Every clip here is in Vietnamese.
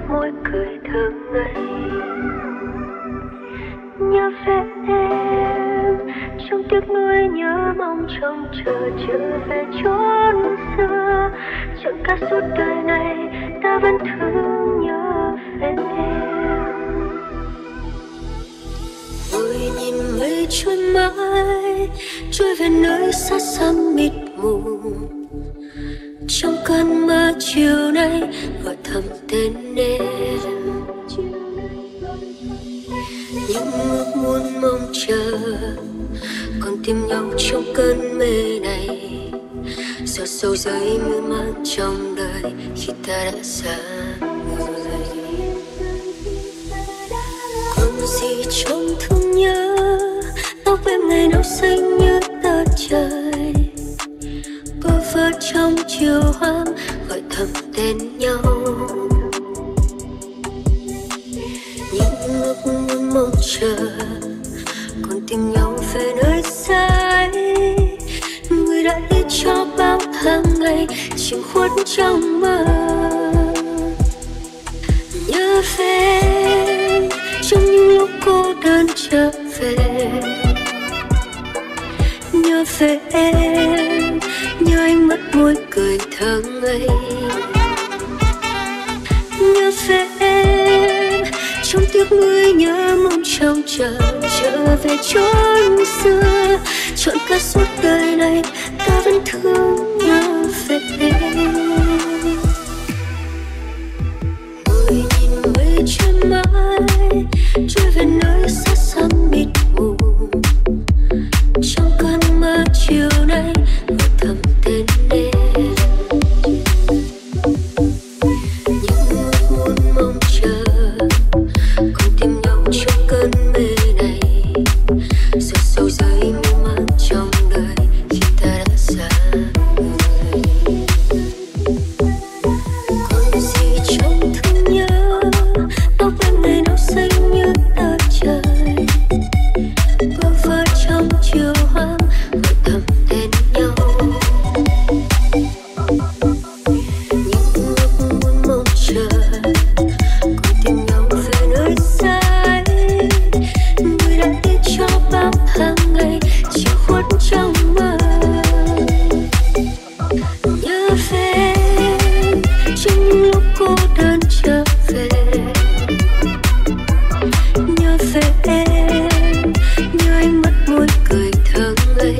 môi cười thơ ngây. Nhớ về em trong tiếc nuối, nhớ mong trông chờ trở về chốn xưa. Chẳng cả suốt đời này ta vẫn thương nhớ về em. Ôi nhìn mây trôi mãi, trôi về nơi xa xăm mịt mù. Trong cơn mơ chiều nay gọi thầm tên em. Những ước muốn mong chờ còn tìm nhau trong cơn mê này. Giọt sâu rơi mưa mang trong đời khi ta đã xa người. Còn gì trong thương nhớ, tóc em ngày nào xanh như tờ trời. Bơ vơ trong chiều hoang gọi thầm tên nhau. Những ước muốn mong chờ còn tìm nhau về nơi xa ấy. Người đã đi cho bao tháng ngày chìm khuất trong mơ. Nhớ về em trong những lúc cô đơn trở về. Nhớ về em, nhớ anh mất môi cười thơ ngây. Nhớ về em trong tiếc nuối, nhớ mong trông chờ trở về chốn xưa. Chọn cả suốt đời này ta vẫn thương nhớ về em. Ôi nhìn mây trôi mãi, trôi về nơi xa xăm mịt mù. Trong cơn mơ chiều nay gọi thầm tên em. Những ước muốn mong chờ còn tìm nhau trong cơn mê này. Giọt sâu rơi mưa mang trong đời khi ta đã xa người. Còn gì trong thương nhớ, tóc em ngày nào xanh như tờ trời. Bơ vơ trong chiều hoang gọi thầm tên nhau. Những ước muốn mong chờ còn tìm nhau về nơi xa ấy. Người đã đi cho bao tháng ngày chìm khuất trong mơ. Nhớ về em trong những lúc cô đơn trở về. Nhớ về em, nhớ anh mất môi cười thơ ngây.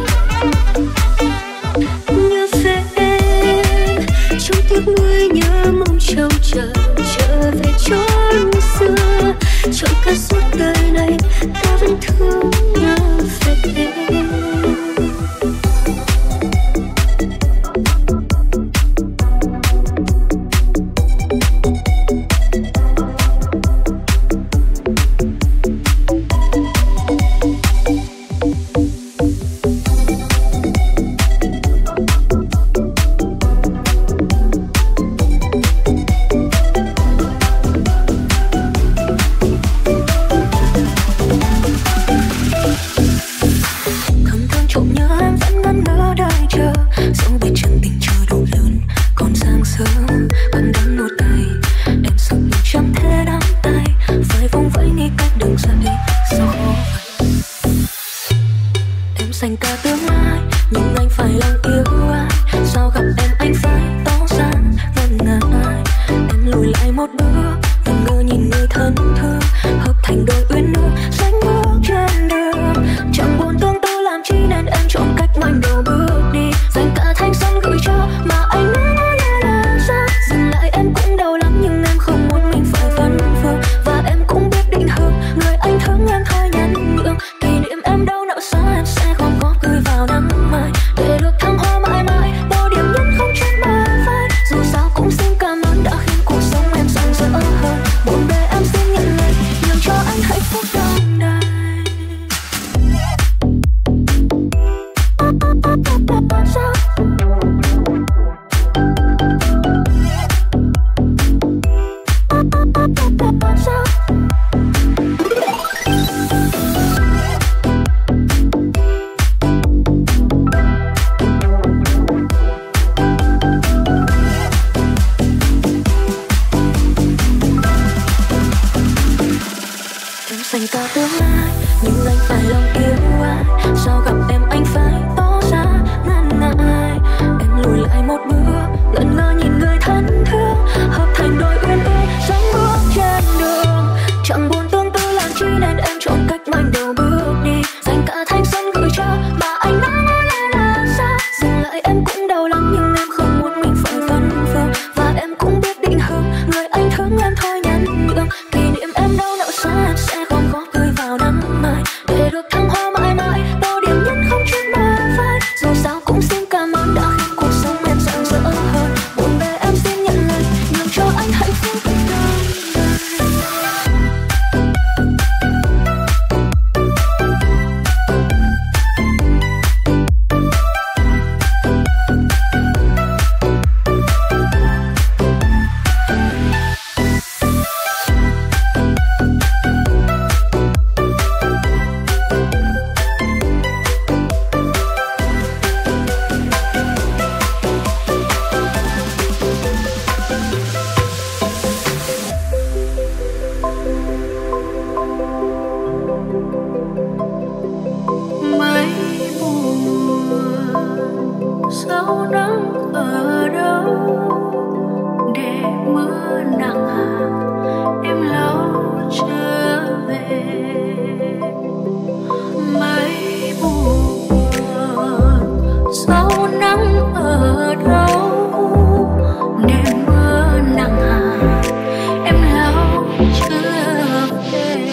Nhớ về em trong tiếc nuối, nhớ mong trông chờ trở về chốn xưa. Chọn cả suốt đời này ta vẫn thương nhớ về em. Thầm thương trộm nhớ em vẫn ngẩn ngơ đợi chờ. Dẫu biết chân tình chưa đủ lớn còn sáng sớm vẫn đang một tay. Em sợ mình chẳng thể nắm tay, phải vùng vẫy nghĩ cách đường dậy sao khó vậy. Em dành cả tương lai nhưng anh phải lòng yêu ai. Sao gặp em anh phải tỏ ra ngần ngại. Em lùi lại một bước ngần ngơ nhìn người thân thương, hợp thành đôi uyên ương xanh bước trên đường. Chẳng buồn tương tư làm chi nên em chọn cách ngoảnh đầu bước đi. Dành cả thanh xuân gửi cho mà anh nói là sao. Dừng lại em cũng đau lắm nhưng em không muốn mình phải vấn vương. Và em cũng biết định hướng người anh thương em thôi nhẫn nhượng. Kỷ niệm em đâu nợ xa em sẽ không có cười vào nắng mai. Để được thăng hoa mãi mãi, bao điểm nhẫn không trên bờ vai. Dù sao cũng xin cảm ơn đã khiến cuộc sống em rạng rỡ. cả tương lai, nhưng anh phải lòng yêu ai. Sao gặp em anh phải tỏ ra ngần ngại. Em lùi lại một bước, ngẩn ngơ nhìn người thân thương, hợp thành đôi uyên ương sánh bước trên đường. Chẳng buồn tương tư làm chi nên em chọn cách ngoảnh đầu bước đi, dành cả thanh xuân gửi cho mà anh đã nói là sao. Dừng lại em cũng đau lắm nhưng em không muốn mình phải phân phương, và em cũng biết định hướng người anh thương em thôi nhẫn nhượng. Kỷ niệm em đâu nợ xa em sẽ không có cười vào năm mai, để được thăng hoa mãi mãi. Tô điểm nhân không chuyên bờ vai, dù sao cũng xin cảm ơn đã khiến cuộc sống em rạng rỡ hơn. Buồn bề em xin nhận lời, nhường cho anh hạnh phúc đời. Sao nắng ở đâu để mưa nặng hạt em lâu trở về. Mây buồn sao nắng ở đâu để mưa nặng hạt em lâu trở về.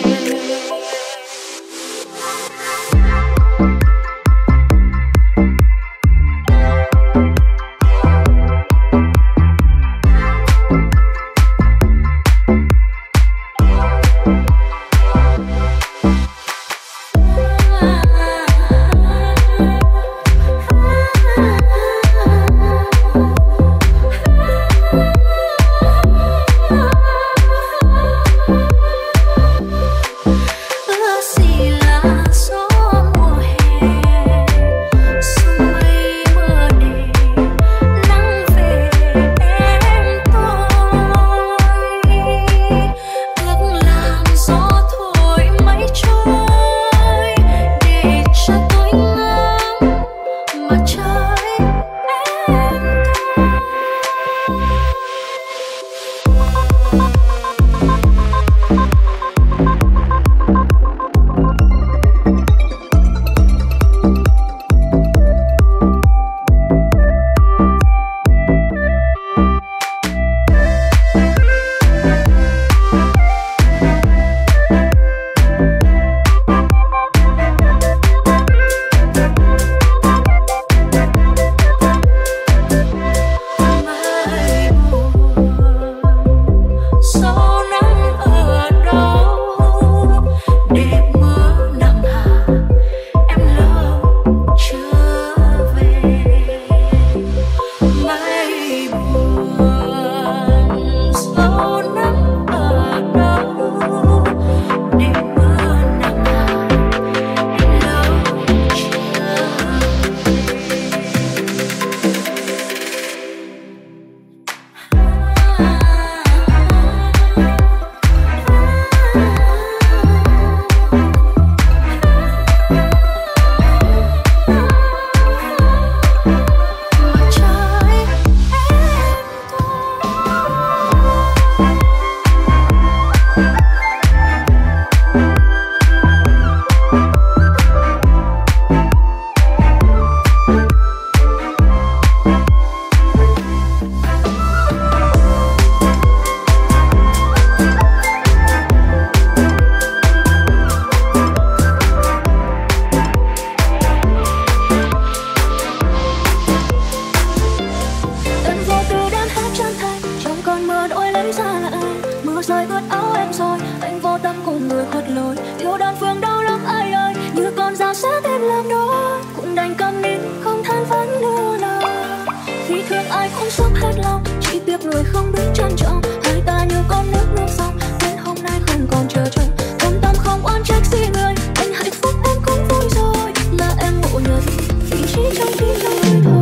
Người không biết trân trọng, hai ta như con nước sông, đến hôm nay không còn chờ trông. Công tâm không oán trách gì người, anh hạnh phúc em cũng vui rồi. Là em ngộ nhận vị trí trong tim tôi thôi.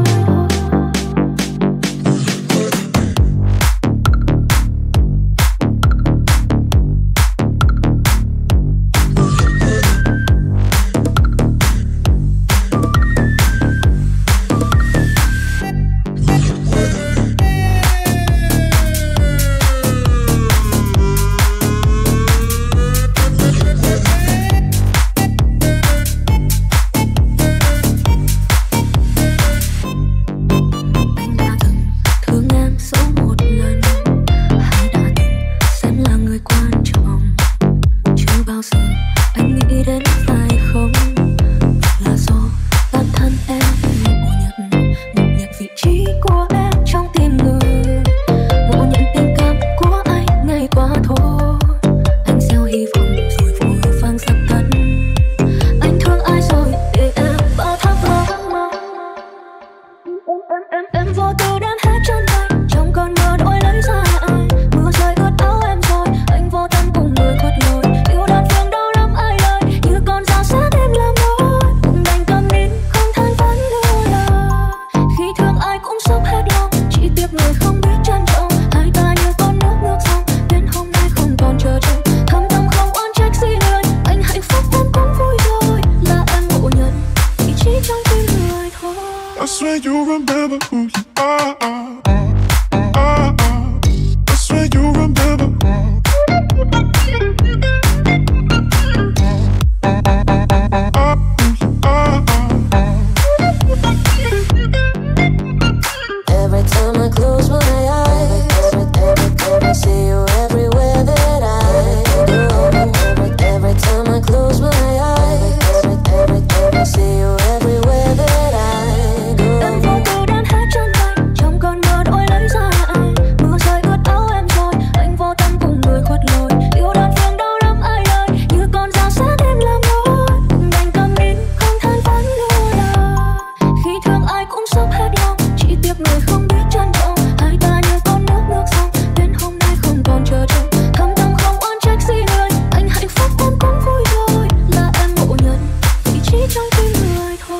chờ trông. Thâm tâm không oán trách gì người, anh hạnh phúc em cũng vui rồi. Là em ngộ nhận vị trí trong tim người thôi.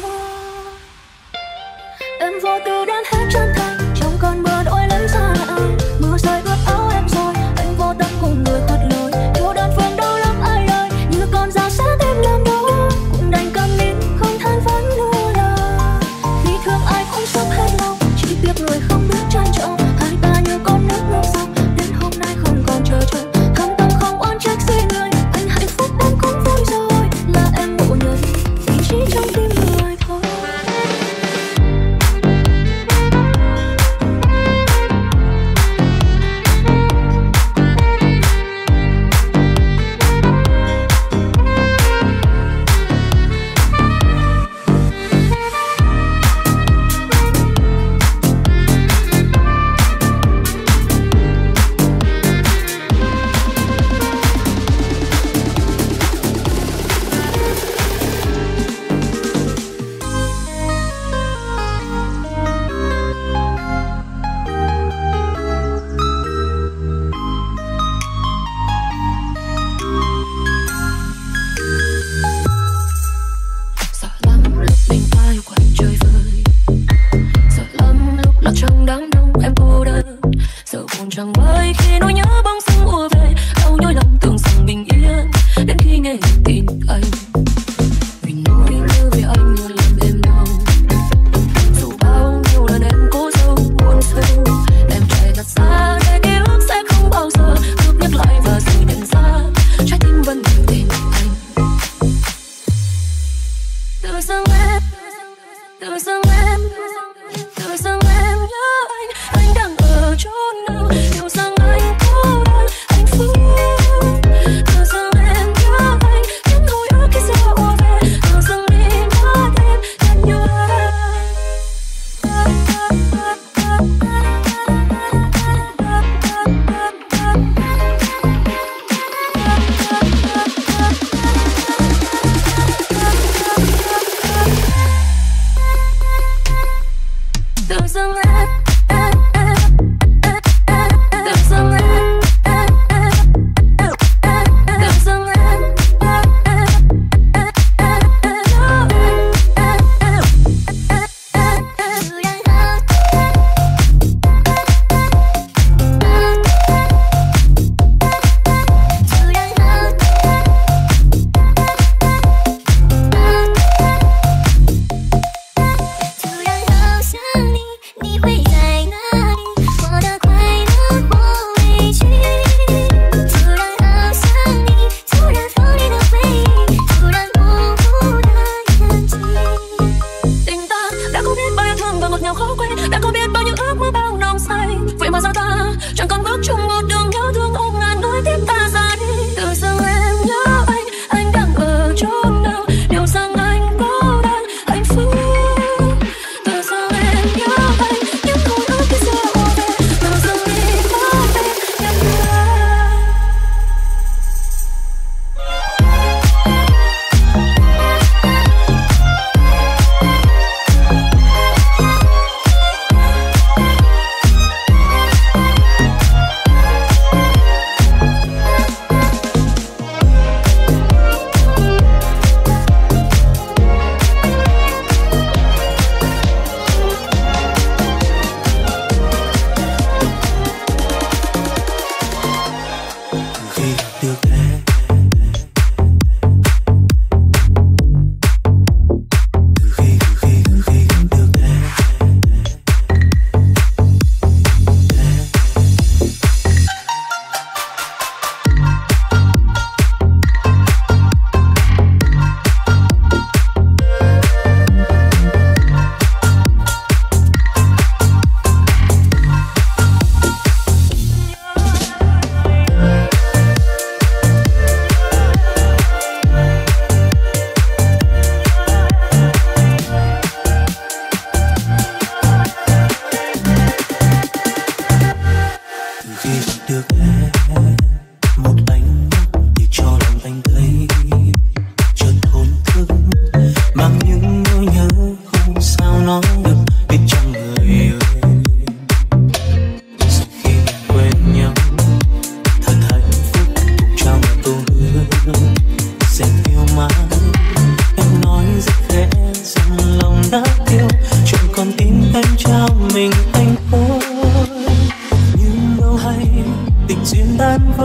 Em vô tư đến hết chân thành, trong cơn mưa nỗi lấy xa anh. Mưa rơi ướt áo em rồi, anh vô tâm cùng người khuất lời. Yêu đơn phương đau lắm ai ơi, như con dao sẽ thêm làm đau. Cũng đành câm nín không than vãn nữa lời. Vì thương ai cũng sắp hết lòng, chỉ tiếc người không biết trân trọng. Hai ta như con nước ngược dòng, đến hôm nay không còn chờ trông. Thâm tâm không oán trách gì người, anh hạnh phúc em cũng vui rồi. Là em ngộ nhận vị trí trong tim người thôi. Chẳng bay khi nỗi nhớ bóng dưng ùa về, đau nhói lòng tưởng rằng bình yên đến khi nghe tin anh. Vì nỗi nhớ về anh luôn làm em đau, dù bao nhiêu lần em cố giấu buồn sâu. Em chạy thật xa để ký ức sẽ không bao giờ được nhắc lại, và rồi nhận ra trái tim vẫn nhiều tên anh. Tự dưng em nhớ anh đang ở chỗ nào. Liệu rằng anh cô đơn hạnh phúc. Tự dưng em nhớ anh, những hồi ức khi xưa ùa về. Tự dưng đi mất em thật nhiều tự dưng em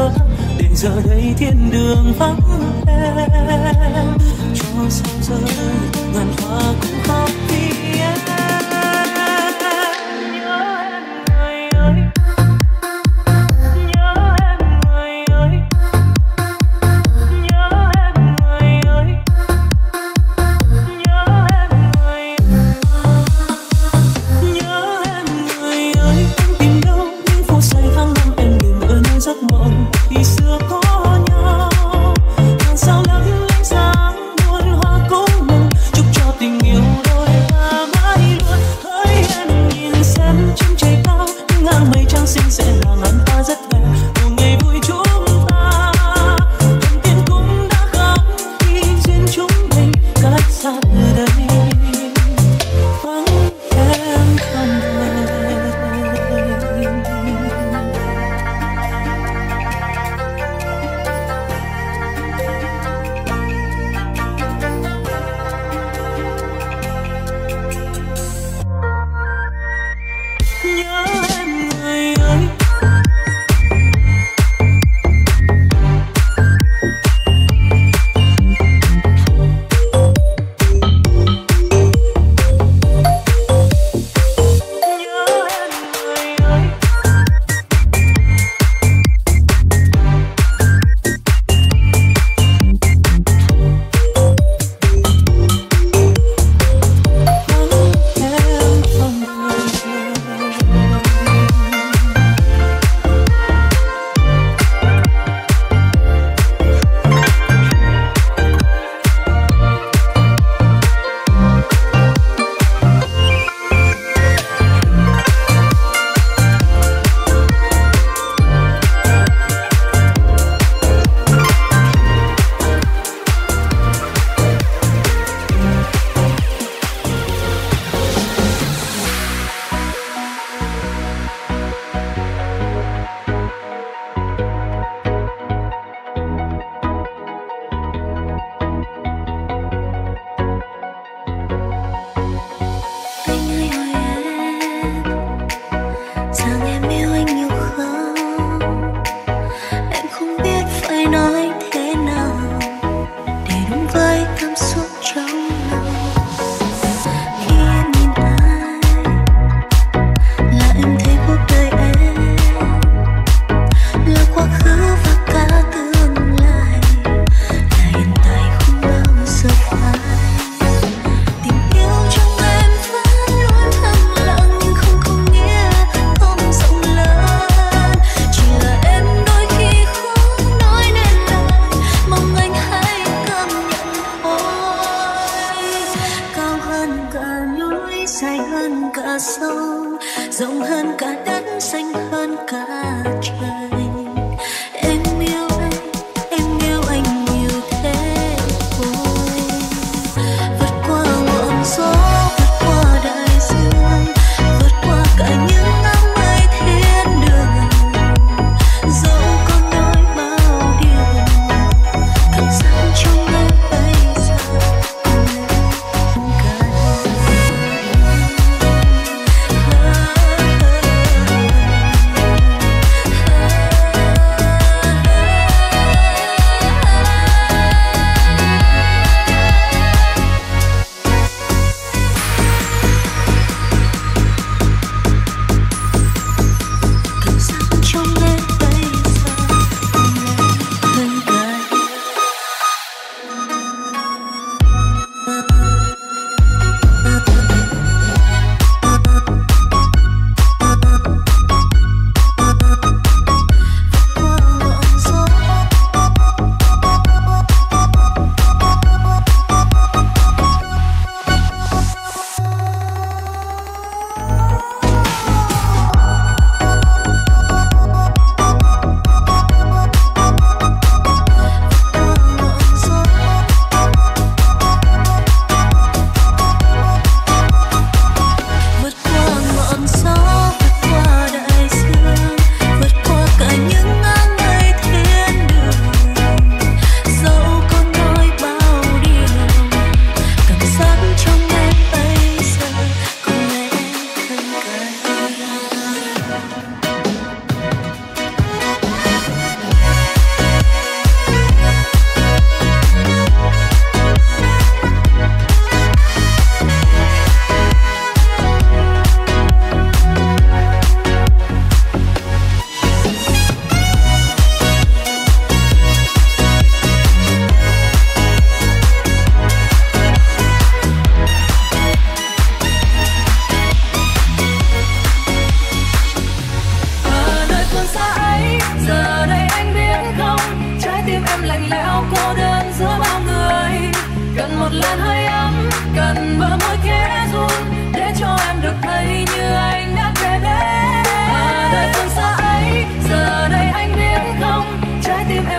vỡ để giờ đây thiên đường vắng em. Cho sao rơi ngàn hoa cũng khóc vì em. Tình yêu đôi ta mãi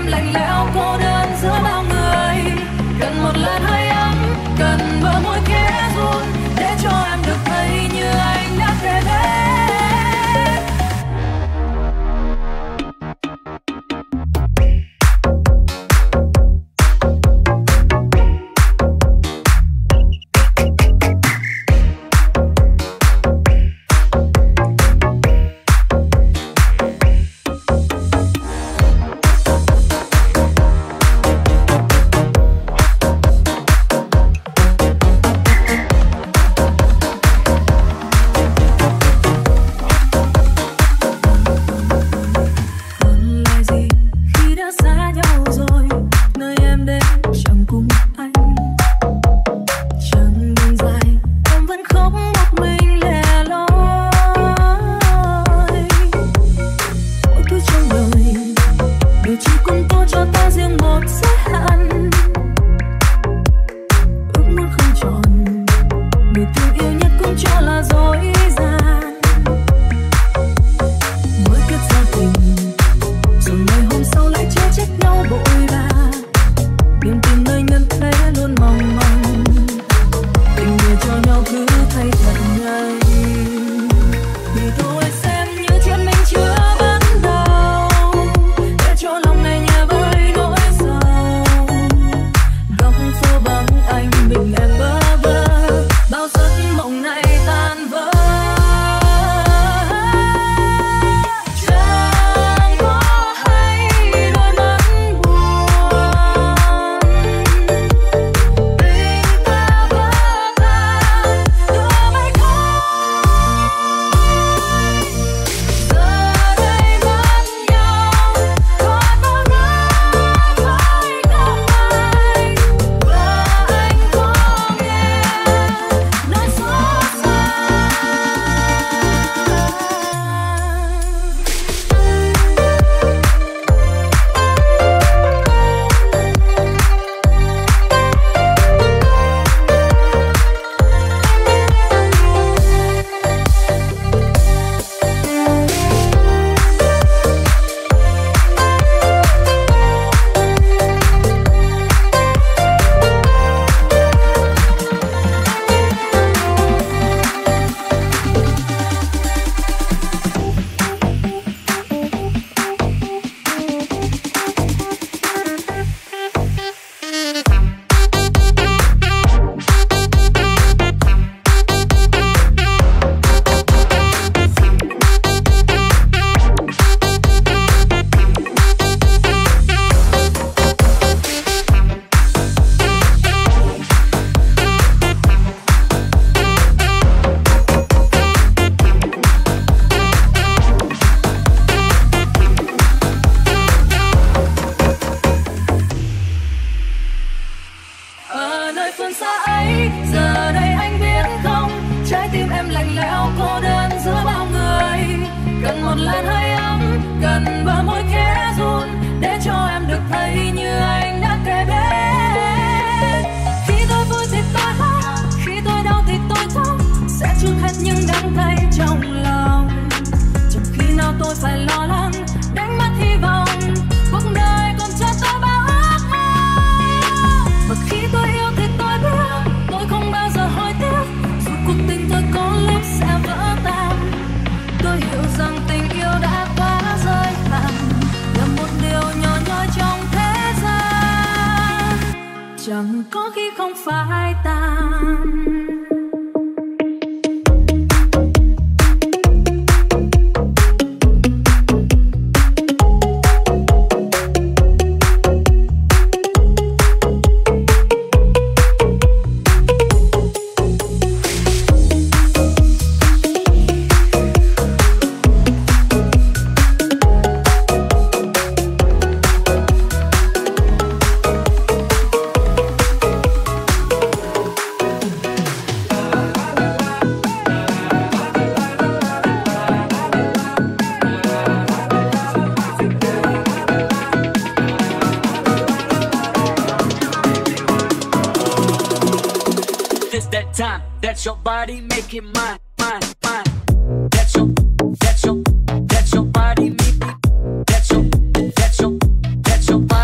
em lạnh lẽo cô đơn giữa bao người. Cần một làn hơi ấm, cần bờ môi khẽ run để cho em được thấy như anh đã kể đến. Chẳng có khi không phải tan. That's your body making mine, mine, mine. That's your body, me. That's your body.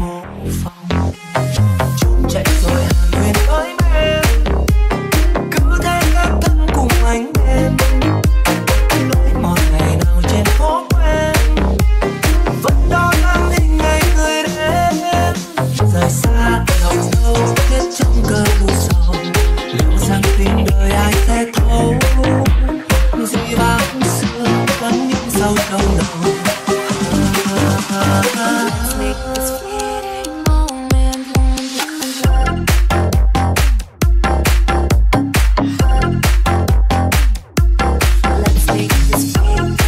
vô phòng. Trốn chạy rồi hàn huyền với em, cứ thế gác thân cùng anh em. Lối mòn ngày nào trên phố quen, vẫn đo nắng hình ngày người đến. Rời xa lòng sâu kết trong cơn u sầu, liệu rằng tình đời ai sẽ thấu. Gì vang xưa vẫn những sâu trong đầu. Let's make this fleeting moment last. Let's make this fleeting.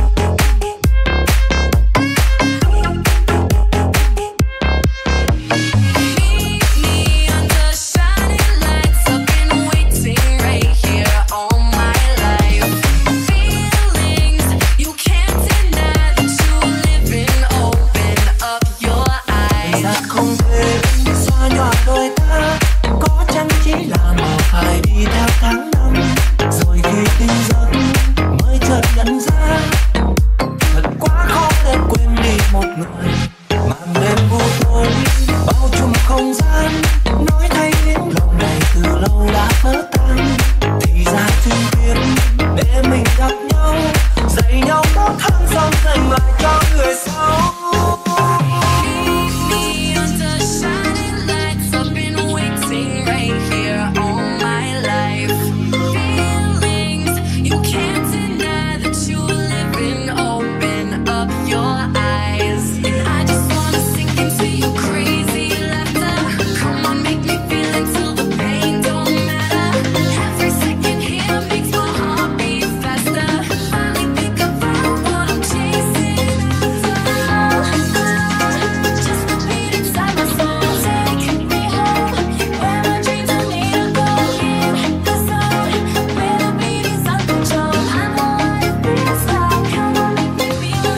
Meet me under shining lights. I've been waiting right here all my life. Feelings you can't deny that you live in. Open up your eyes. Thời gian không thể xóa nhòa đôi ta, có chăng chỉ là màu phải đi theo tháng năm. Rồi khi tỉnh giấc mới chợt nhận ra, thật quá khó để quên đi một người. Màn đêm u tối bao trùm không gian, nói thay tiếng lòng này từ lâu đã vỡ tan. Thì ra trên thiên để mình gặp nhau, dạy nhau tốt hơn xong dành lại cho người sau. Meet me under shining lights. I've been waiting right here all my life. Feelings you can't deny that you live in. Open up your eyes. I just wanna sink into your crazy laughter. Come on, make me feel until the pain don't matter. Every second here makes my heart beat faster. Finally think I found what I'm chasing after. Just the beat inside my soul. Take me home where my dreams don't need to go. In the zone where the beat is uncontrolled. I know what it feels like. Come on, make me feel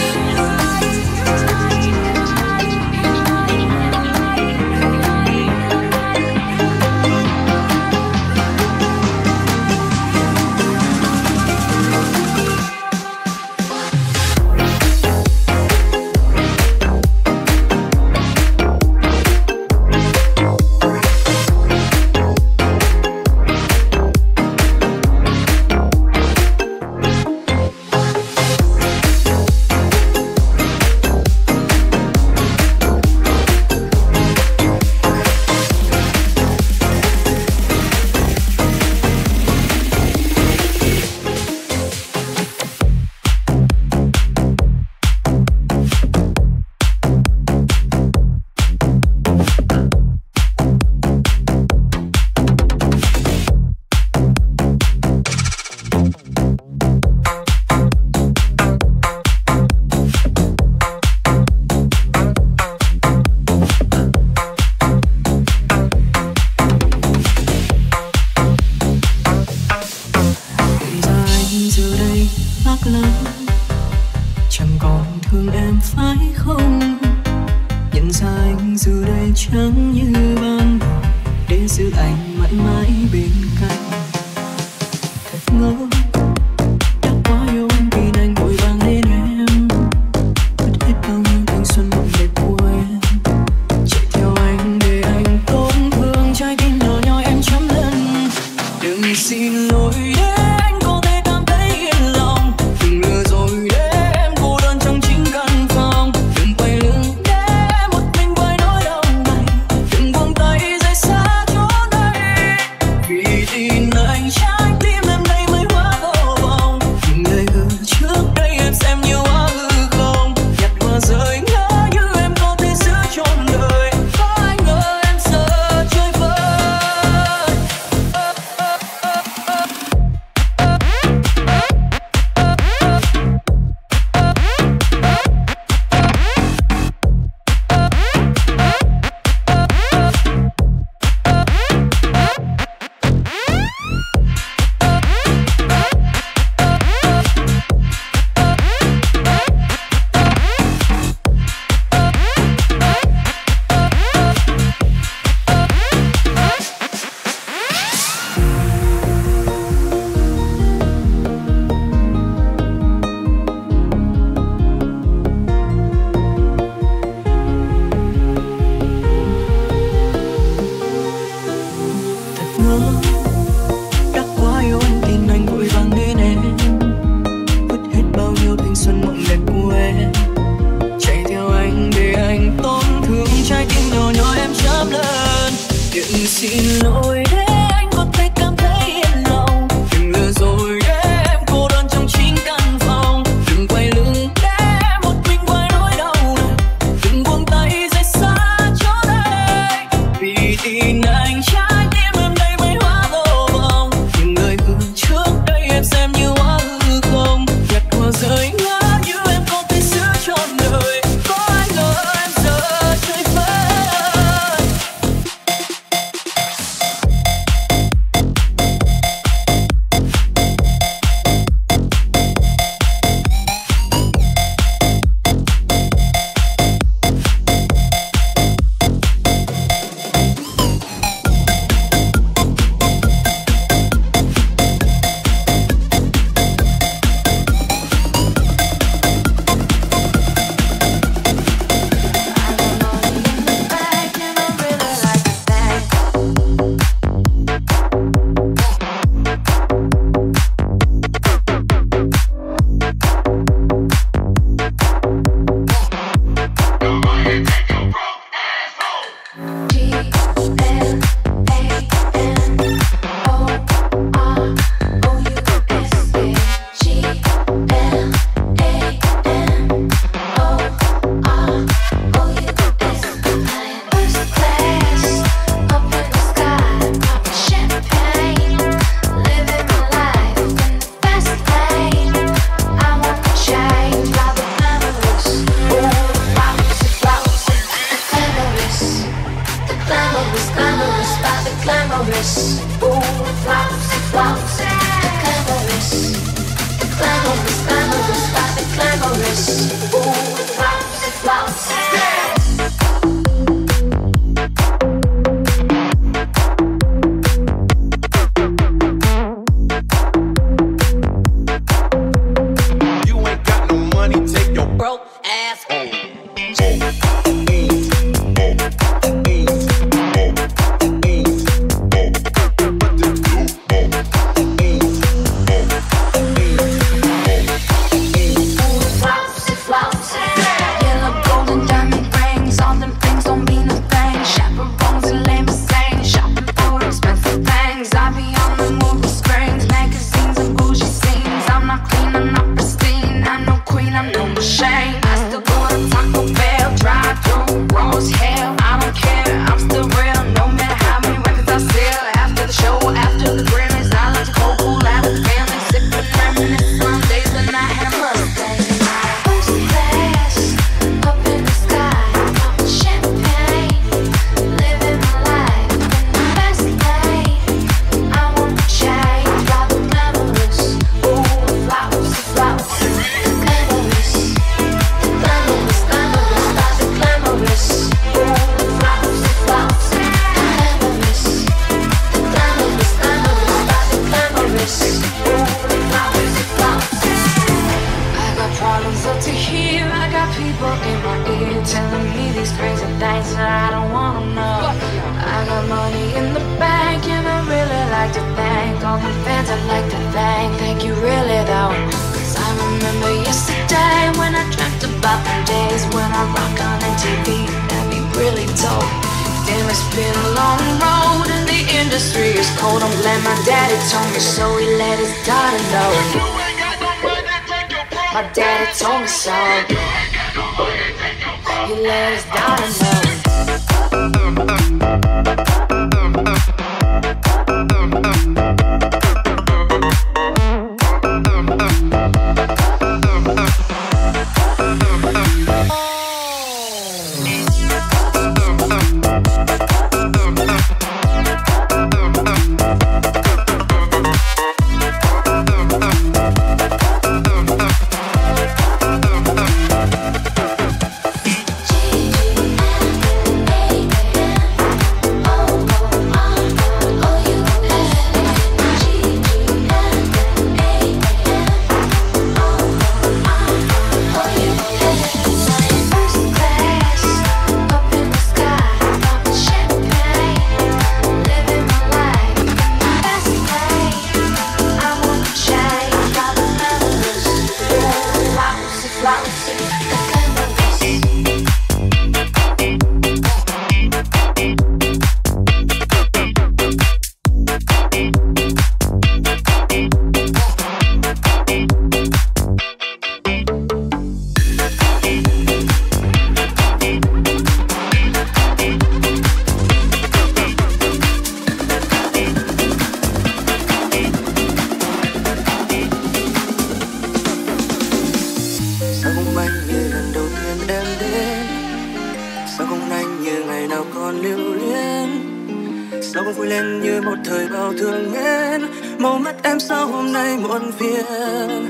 lắm, chẳng còn thương em phải không? Nhận ra anh giờ đây chẳng như ban đầu, để giữ anh mãi mãi bên cạnh. Thật ngỡ đã quá yêu anh vì anh vội vàng nên em mất hết bao nhiêu thanh xuân mộng đẹp của em. Chạy theo anh để anh tổn thương trái tim nhỏ nhoi em chấm lần. Đừng xin lỗi để anh có thể cảm thấy yên lòng, đừng lừa rồi để em cô đơn trong chính căn phòng. Đừng quay lưng để một mình quay nỗi đau này, đừng buông tay rời xa chỗ đây. Vì tin anh trái tim em đây mới hóa vô vọng. Những lời hứa trước đây em xem như quá hư không, nhặt hoa rơi ngỡ như em có chuyện xin lỗi để anh có thể cảm thấy yên lòng. Đừng lừa dối để em cô đơn trong chính căn phòng. Đừng quay lưng để một mình quay nỗi đau này. Đừng buông tay rời xa chỗ này. Vì tin anh trái tim em đây mới hóa vô vọng. Những lời hứa trước đây em xem như quá hư không. Nhặt hoa rơi ngỡ như em có thể giữ trọn đời. Có ai ngờ em giờ chơi vơi. Oh còn lưu luyến. Sao không vui lên như một thời bao thương mến. Màu mắt em sao hôm nay muộn phiền.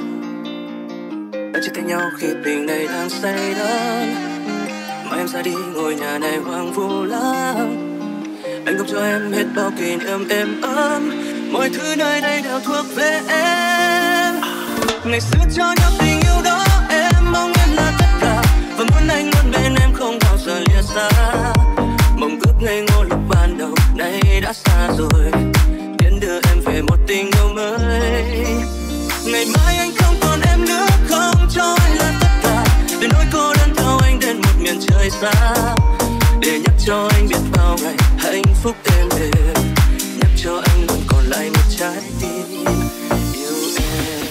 Đã chia tay nhau khi tình này đang say đắm, mà em ra đi ngôi nhà này hoang vu lắm. Anh không cho em hết bao kỷ niệm êm ấm, mọi thứ nơi đây đều thuộc về em. Ngày xưa cho nhau tình yêu đó, em mong em là tất cả, và muốn anh luôn bên em không bao giờ lìa xa. Mộng ước ngây ngô lúc ban đầu nay đã xa rồi, tiễn đưa em về một tình yêu mới. Ngày mai anh không còn em nữa, không cho anh là tất cả, để nỗi cô đơn theo anh đến một miền trời xa. Để nhắc cho anh biết bao ngày hạnh phúc êm đềm, nhắc cho anh luôn còn lại một trái tim yêu em.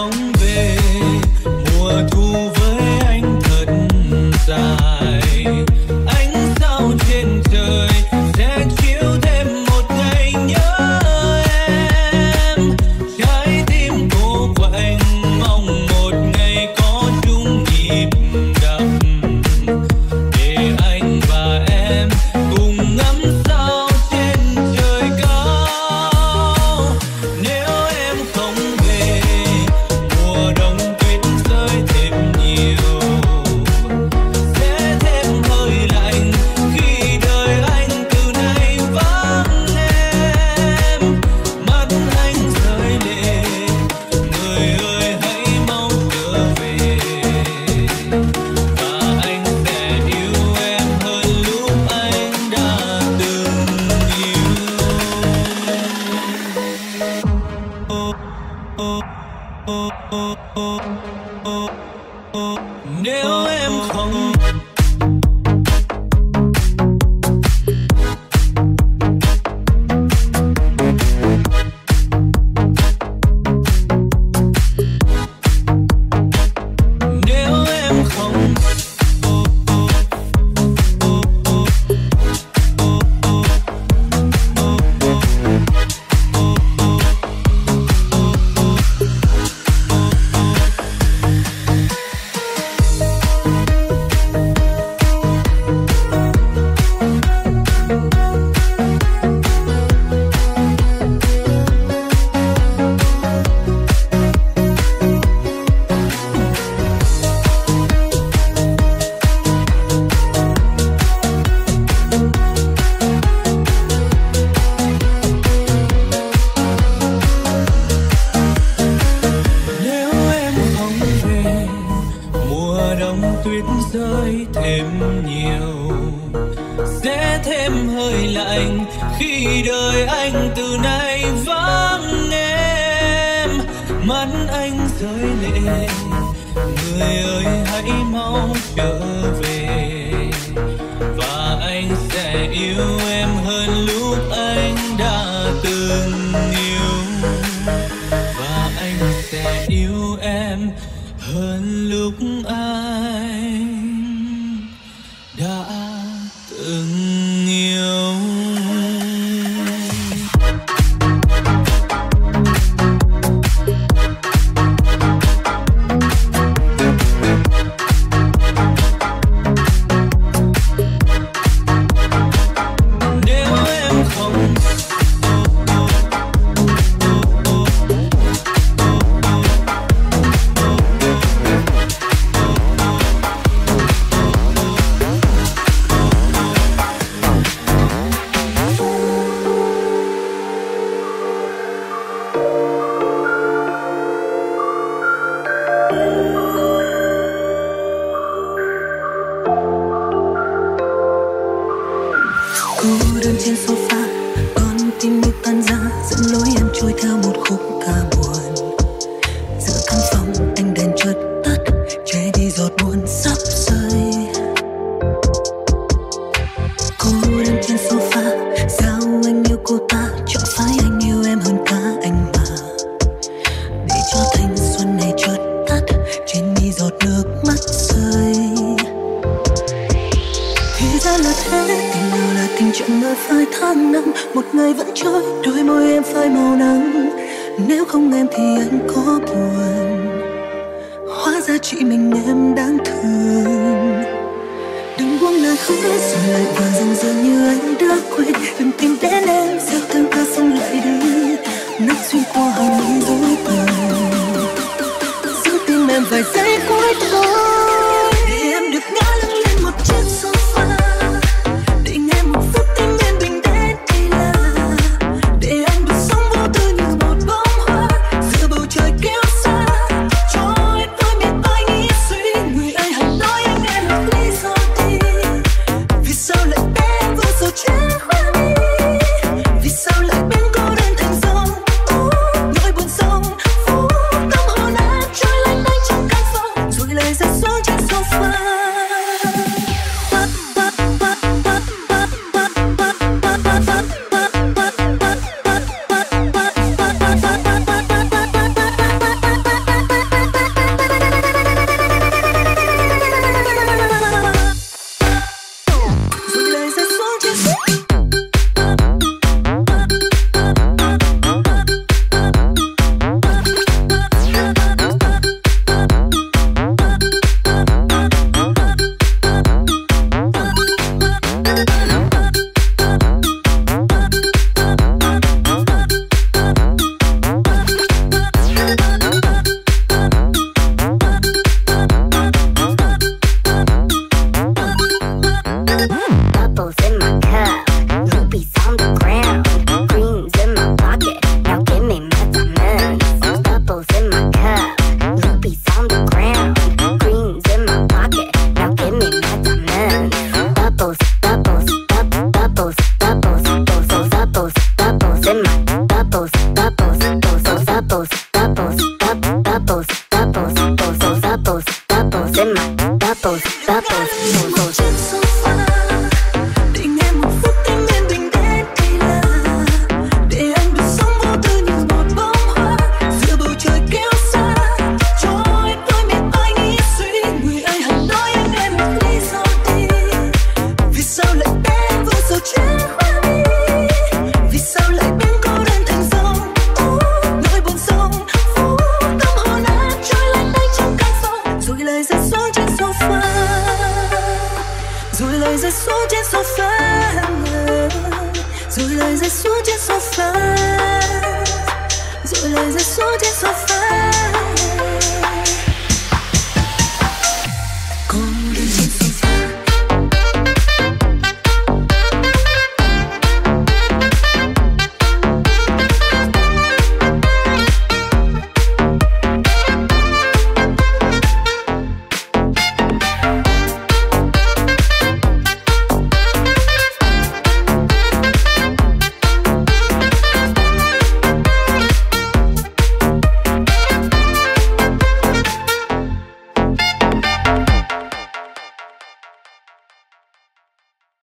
Mùa thu với anh thật dài. hơi lạnh khi đời anh từ nay vắng em. Mắt anh rơi lệ, người ơi hãy mau trở về, và anh sẽ yêu em hơn lúc anh đã từng yêu, và anh sẽ yêu em hơn lúc anh đã từng yêu. lời rơi xuống trên sofa, rồi lời rơi xuống trên sofa.